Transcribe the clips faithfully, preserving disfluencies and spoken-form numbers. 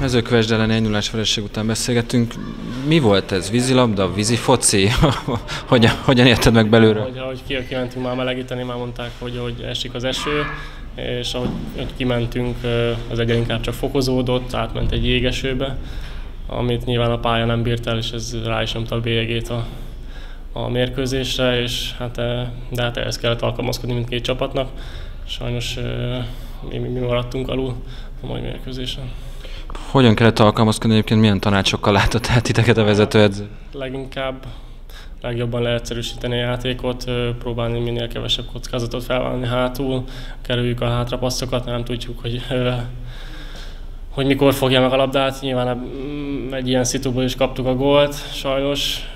Mezőkövesd elleni egy nullás vereség után beszélgettünk. Mi volt ez? Vízilabda, vízifoci? hogyan, hogyan érted meg belőle? Ahogy, ahogy ki, kimentünk már melegíteni, már mondták, hogy, hogy esik az eső, és ahogy hogy kimentünk, az egyre inkább csak fokozódott, átment egy jégesőbe, amit nyilván a pálya nem bírt el, és ez rá is nyomta a bélyegét a, a mérkőzésre, és hát, de hát ehhez kellett alkalmazkodni mindkét csapatnak. Sajnos mi, mi maradtunk alul a mai mérkőzésen. Hogyan kellett alkalmazkodni, egyébként milyen tanácsokkal látott át titeket a vezetőedző? Leginkább legjobban leegyszerűsíteni a játékot, próbálni minél kevesebb kockázatot felvállalni hátul, kerüljük a hátrapasszokat, nem tudjuk, hogy, hogy mikor fogja meg a labdát. Nyilván egy ilyen szituból is kaptuk a gólt, sajnos.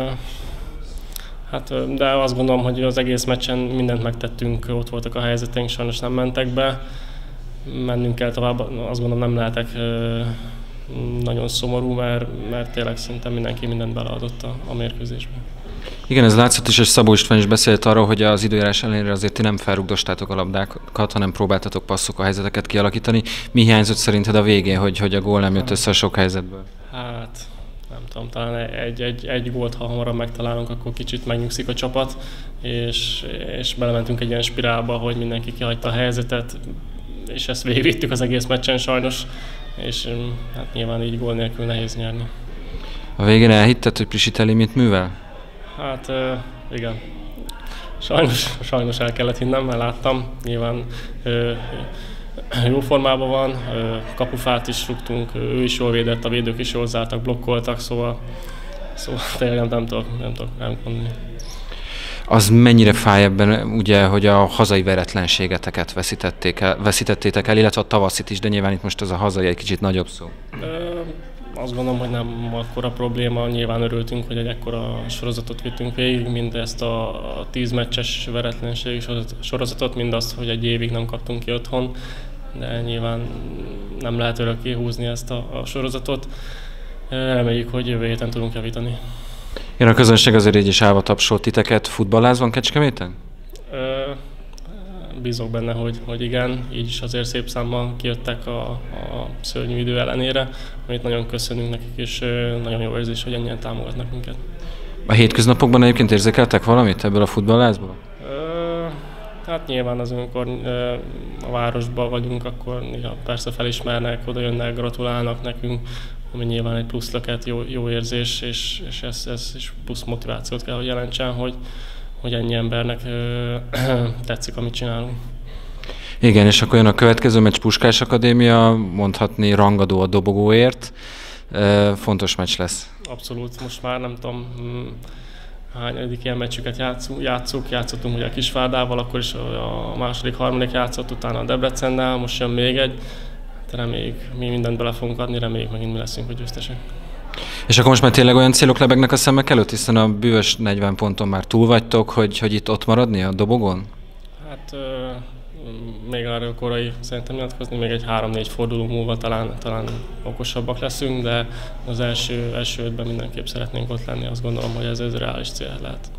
Hát, de azt gondolom, hogy az egész meccsen mindent megtettünk, ott voltak a helyzeteink, sajnos nem mentek be. Mennünk kell tovább, azt gondolom nem lehetek nagyon szomorú, mert, mert tényleg szinte mindenki mindent beleadott a, a mérkőzésbe. Igen, ez látszott is, és Szabó István is beszélt arról, hogy az időjárás ellenére azért ti nem felrugdostátok a labdákat, hanem próbáltatok passzok, a helyzeteket kialakítani. Mi hiányzott szerinted a végén, hogy, hogy a gól nem jött össze a sok helyzetből? Hát nem tudom, talán egy, egy, egy gólt, ha hamarabb megtalálunk, akkor kicsit megnyugszik a csapat, és, és belementünk egy ilyen spirálba, hogy mindenki kihagyta a helyzetet, és ezt végigvittük az egész meccsen sajnos, és hát nyilván így gól nélkül nehéz nyerni. A végén elhitted, hogy Prisiteli mit művel? Hát igen. Sajnos, sajnos el kellett hinnem, mert láttam. Nyilván jó formában van, kapufát is rúgtunk, ő is jól védett, a védők is jól zártak, blokkoltak, szóval, szóval tényleg nem tudok, nem tudok nem mondani. Az mennyire fáj ebben, ugye, hogy a hazai veretlenségeteket veszítették el, veszítettétek el, illetve a tavaszit is, de nyilván itt most ez a hazai egy kicsit nagyobb szó. Ö, azt gondolom, hogy nem akkora probléma, nyilván örültünk, hogy egy ekkora sorozatot vittünk végig, mind ezt a, a tíz meccses veretlenség sorozatot, mind azt, hogy egy évig nem kaptunk ki otthon, de nyilván nem lehet örökké húzni ezt a, a sorozatot. Reméljük, hogy jövő héten tudunk javítani. Igen, a közönség azért így is állva tapsolt titeket. Futballáz van Kecskeméten? Ö, bízok benne, hogy, hogy igen, így is azért szép számmal kijöttek a, a szörnyű idő ellenére, amit nagyon köszönünk nekik, és nagyon jó érzés, hogy ennyien támogatnak minket. A hétköznapokban egyébként érzékeltek valamit ebből a futballázból? Ö, hát nyilván az, amikor ö, a városban vagyunk, akkor ja, persze felismernek, oda jönnek, gratulálnak nekünk, ami nyilván egy plusz löket, jó, jó érzés, és, és ez, ez is plusz motivációt kell, hogy jelentsen, hogy, hogy ennyi embernek ö, tetszik, amit csinálunk. Igen, és akkor jön a következő meccs, Puskás Akadémia, mondhatni rangadó a dobogóért. Fontos meccs lesz. Abszolút, most már nem tudom, hányadik ilyen meccsüket játszunk, játszunk, játszottunk ugye a Kisvárdával, akkor is a második, harmadik játszott, utána a Debrecennel, most jön még egy. Reméljük, mi mindent bele fogunk adni, reméljük megint mi leszünk, hogy győztesek. És akkor most már tényleg olyan célok lebegnek a szemek előtt, hiszen a bűvös negyven ponton már túl vagytok, hogy, hogy itt ott maradni a dobogón? Hát euh, még arra korai szerintem nyilatkozni, még egy három-négy forduló múlva talán, talán okosabbak leszünk, de az első, első ötben mindenképp szeretnénk ott lenni, azt gondolom, hogy ez, ez reális cél lehet.